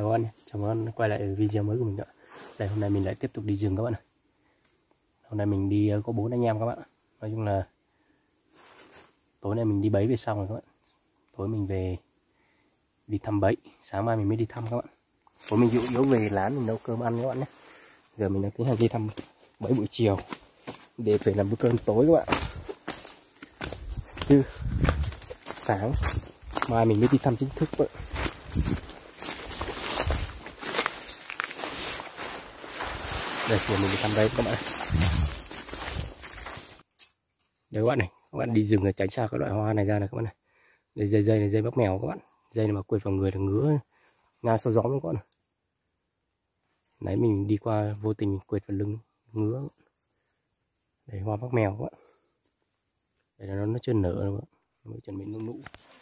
các bạn nhé, chào các bạn quay lại video mới của mình ạ. Đây, hôm nay mình lại tiếp tục đi rừng các bạn ạ. Hôm nay mình đi có 4 anh em các bạn. Nói chung là tối nay mình đi bẫy về xong rồi các bạn. Tối mình về đi thăm bẫy, sáng mai mình mới đi thăm các bạn. Tối mình dụ yếu về lán mình nấu cơm ăn các bạn nhé. Giờ mình đang tiến hành đi thăm bẫy buổi chiều để về làm bữa cơm tối các bạn. Chứ sáng mai mình mới đi thăm chính thức các bạn. Đây, giờ mình đi thăm đây các bạn. Đây các bạn này, các bạn đi rừng là tránh xa các loại hoa này ra này các bạn này. Đây dây này, dây bắp mèo các bạn. Dây này mà quệt vào người là ngứa ngao sau gió luôn các bạn này. Nãy mình đi qua vô tình quệt vào lưng ngứa. Đây hoa bắp mèo các bạn. Đây là nó chưa nở đâu các bạn. Nó mới chuẩn bị nụ.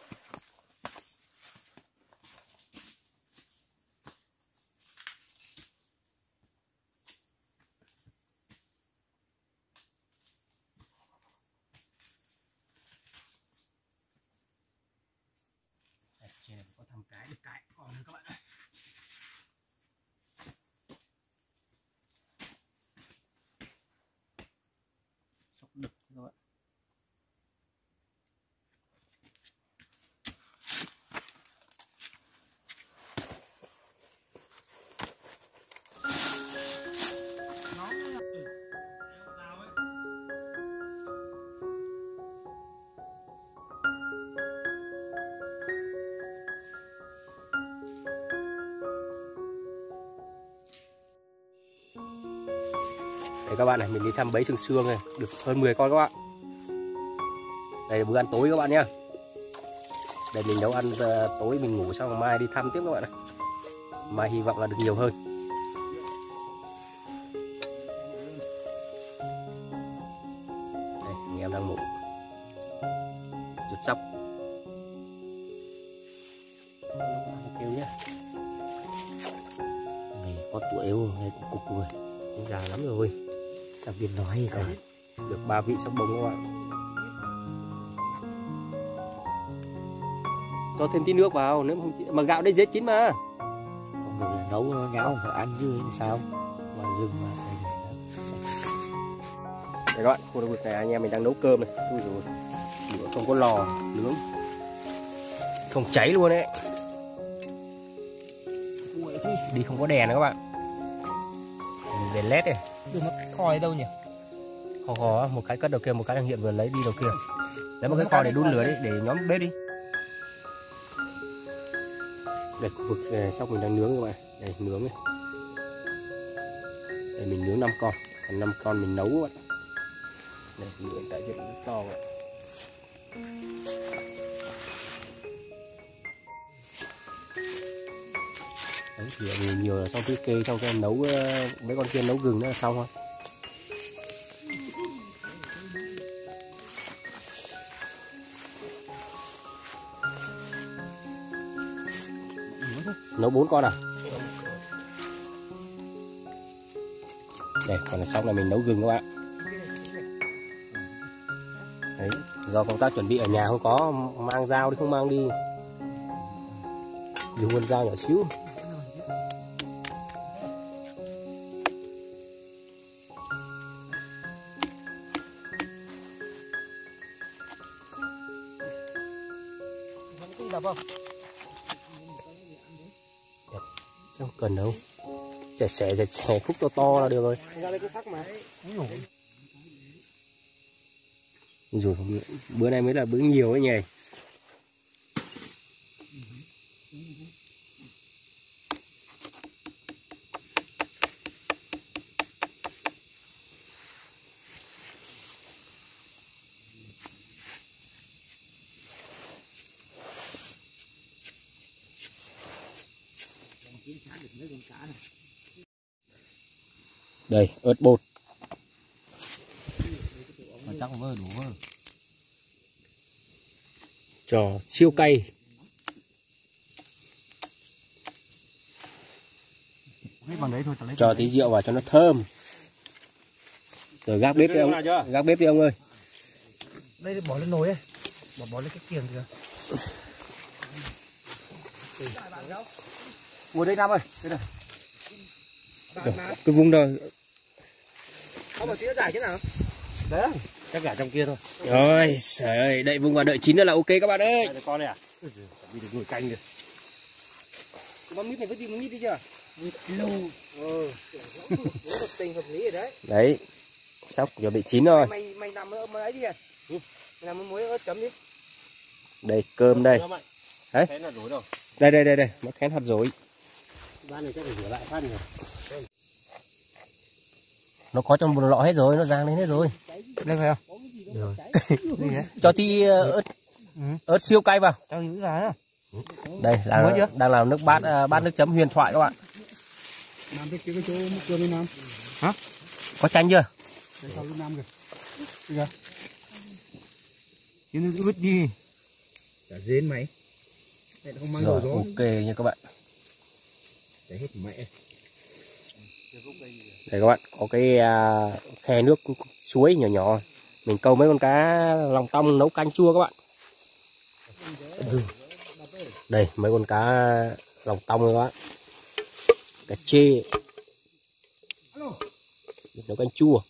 Trên này có thăm cái được cái còn nữa các bạn ơi. Sóc đực các bạn. Đây các bạn này, mình đi thăm bẫy sương này, được hơn 10 con các bạn. Đây là bữa ăn tối các bạn nhá. Đây mình nấu ăn tối mình ngủ xong mai đi thăm tiếp các bạn này. Mai hy vọng là được nhiều hơn. Đây, anh em đang ngủ. Chuột sóc. Kêu nhá. Này có tuổi yêu này cũng cục rồi. Cũng già lắm rồi. Sao biết nói gì cả. Được 3 vị sóc bông các bạn. Cho thêm tí nước vào, nếu không mà gạo đây dễ chín mà. Không được nấu nháo phải ăn chứ sao mà dừng mà. Đây các bạn, khu vực này anh em mình đang nấu cơm này. Ui dồi, lửa không có lò nướng, không cháy luôn đấy. Đi không có đèn nữa các bạn. Đèn led này. Đừng có khói đâu nhỉ? Khó một cái cất đầu kia, một cái đang hiện vừa lấy đi đầu kia. Lấy một cái kho để đun lửa đấy, để nhóm bếp đi. Đây khu vực này, sau mình đang nướng các bạn. Đây nướng này. Đây mình nướng 5 con, còn 5 con mình nấu các bạn. Đây lửa tại rất to các bạn. Đấy thì nhiều là xong cái kê xong cái nấu mấy con kia nấu gừng nữa là xong thôi. Nấu 4 con à? Đây, còn là xong là mình nấu gừng các bạn. Đấy, do công tác chuẩn bị ở nhà không có mang dao đi, không mang đi. Dùng con dao nhỏ xíu. Không cần đâu, xẻ khúc to to là được rồi. Rồi bữa nay mới là bữa nhiều ấy nhỉ. Đây ớt bột. Chắc vơ đủ vơ. Cho siêu cay. Cho tí rượu vào cho nó thơm. Rồi gác bếp đi ông. Gác bếp đi ông ơi. Đây bỏ lên nồi ấy. Bỏ lên cái kiềng kìa. Ngồi đây Nam ơi, đây này. Cái vùng rồi. Không mà tí nó dài thế nào? Đấy, Chắc cả trong kia thôi. Rồi, trời ơi, đậy vùng vào đợi chín nữa là ok các bạn ơi. Đây con này à? Đi được ngồi canh được. Con mít này vứt đi, con mít đi chưa? Lâu. Tình hợp lý rồi đấy. Đấy, sóc giờ bị chín rồi. Mày làm ấy đi à? Mày làm muối ớt chấm đi. Đây, cơm đây. Đấy. Thế là rối đâu. Đây, nó khén hạt dối. Ban này chắc phải rửa lại phát rồi. Nó có trong một lọ hết rồi, nó rang lên hết rồi. Đây phải không? Rồi. Cho tí ớt siêu cay vào. Cho những cái á. Đây là đang làm nước bát nước chấm huyền thoại các bạn. Làm cái chỗ nước cơm đi Nam. Hả? Có chanh chưa? Đây sau Nam kìa. Kìa. Chứ nó vứt đi. Cả dến mày. Không mang Rồi, đồ ok nha các bạn. Để hết mẹ. Đây các bạn, có cái khe nước suối nhỏ nhỏ. Mình câu mấy con cá lòng tong nấu canh chua các bạn. Đây, mấy con cá lòng tong các bạn. Cá chê. Nấu canh chua.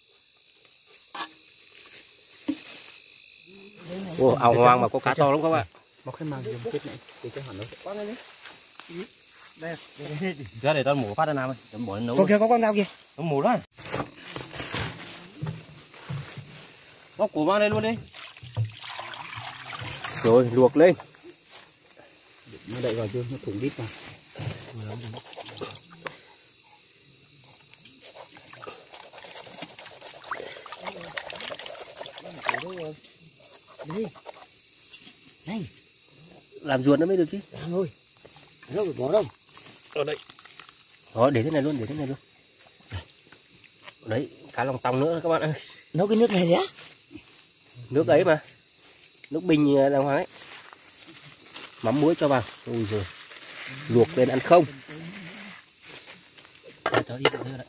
Ồ, ao hoang mà có cá to lắm các bạn. Bóc cái màng dùng kết này để cho hẳn nó. Con này đi. Đây. Ra để tao mổ phát ra Nam ơi. Tao bỏ nấu. Có kia có con dao kìa. Tao mổ đó. Bóc củ mang lên luôn đi. Rồi, luộc lên. Nó đậy vào chưa? Nó thủng đít vào. Đây. Làm ruột nó mới được chứ. Thôi. Đâu phải bỏ đâu. Ở đây. Đó, để thế này luôn, Đấy, cá lòng tong nữa các bạn ơi. Nấu cái nước này đấy á. Nước ấy mà. Nước bình đàng hoàng ấy. Mắm muối cho vào. Ui giời. Luộc lên ăn không. Cho đi đấy.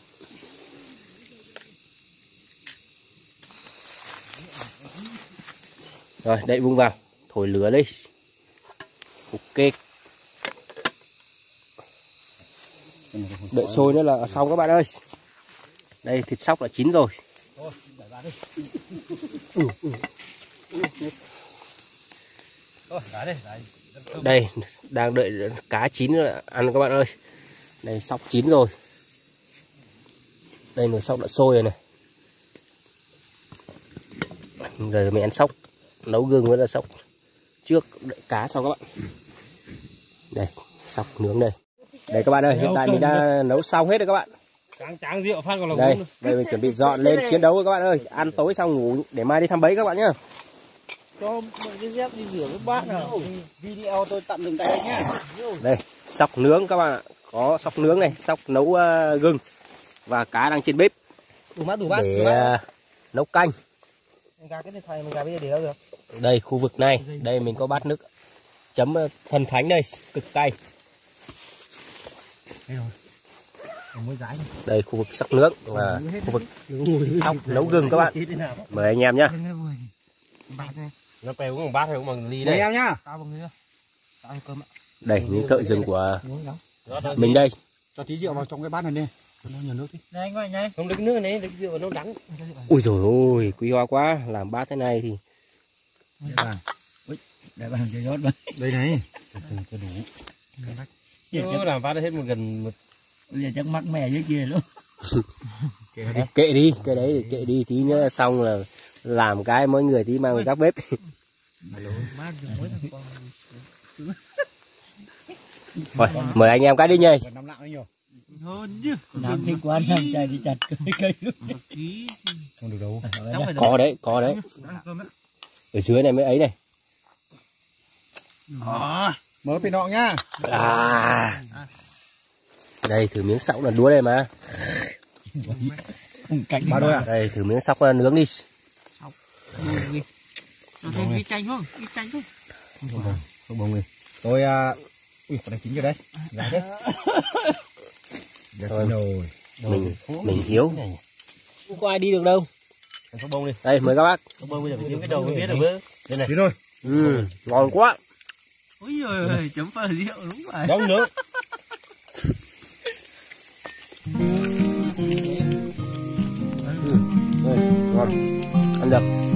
Rồi, đậy vung vào. Thổi lửa đi. Ok. Đợi sôi nữa là xong các bạn ơi. Đây, thịt sóc là chín rồi. Đây, đang đợi cá chín nữa ăn các bạn ơi. Đây, sóc chín rồi. Đây, nồi sóc đã sôi rồi này. Giờ mình ăn sóc. Nấu gừng với là sóc trước, đợi cá sau các bạn. Đây, sóc nướng đây. Đây các bạn ơi, hiện tại mình đã nấu xong hết rồi các bạn. Tráng rượu phát còn là Đây, đây mình chuẩn bị dọn lên chiến đấu rồi các bạn ơi. Ăn tối xong ngủ để mai đi thăm bấy các bạn nhá. Cho mọi cái dép đi rửa với bát nào. Video tôi tạm dừng tại đây nhá. Đây, sóc nướng các bạn ạ. Có sóc nướng này, sóc nấu gừng và cá đang trên bếp. Đủ bát. Để nấu canh. Gà cái thầy mình gà bây giờ để đâu được. Đây, khu vực này, đây mình có bát nước chấm thần thánh đây, cực cay. Đây rồi. Mới rái. Đây, khu vực sắc nước và khu vực sóc nấu gừng các bạn. Mời anh em nhá. nó bèo cũng bằng bát hay cũng bằng ly Mời đây. em nhá. Đây, những thợ rừng của mình đây. Cho tí rượu vào trong cái bát này đi. Cho nó nhiều nước đi. Này anh ơi, này. Không đựng nước này, đựng rượu nó đắng. Ui rồi ôi, quý hoa quá, làm bát thế này thì. Để bàn cho rót vào. Đây này. Cho đủ. Cứ làm phát hết gần Bây giờ chắc mắc mè dưới kia luôn. Kệ đi, cái đấy thì kệ đi, tí nữa xong là làm cái mỗi người tí mang về các bếp. Rồi, mời anh em cái đi nhỉ. Làm thích quá làm chạy đi chặt cây luôn. không được đâu. Có đấy. Ở dưới này mới ấy này. Mở pin nọ nhá. Đây thử miếng sóc là đuối đây mà. Ba đôi à? Đây thử miếng sóc nướng đi. Cho thêm cái chanh không? Cái chanh thôi. Không bông đi. Tôi ui con này chín rồi đấy. Giá đấy. Rồi. Mình yếu. Không có ai đi được đâu. Không bông đi. Đây mời các bác. Không bông bây giờ phải kiếm cái đầu mới biết được. Đây này. Đi thôi. Ngon quá. Ôi giời ơi, chấm pha rượu đúng rồi. Đóng nước. Ngon, ăn được.